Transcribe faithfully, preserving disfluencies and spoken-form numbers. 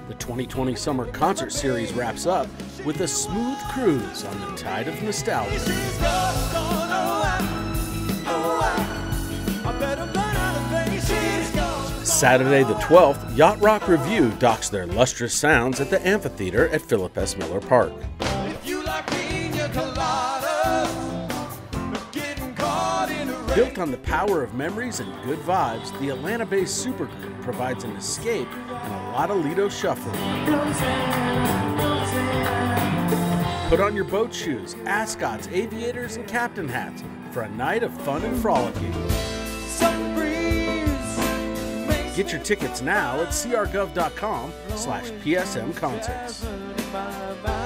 The twenty twenty Summer Concert Series wraps up with a smooth cruise on the tide of nostalgia. Saturday the twelfth, Yacht Rock Revue docks their lustrous sounds at the Amphitheater at Philip S. Miller Park. Built on the power of memories and good vibes, the Atlanta-based supergroup provides an escape and a lot of Lido shuffling. Put on your boat shoes, ascots, aviators, and captain hats for a night of fun and frolicking. Get your tickets now at c r gov dot com slash P S M concerts.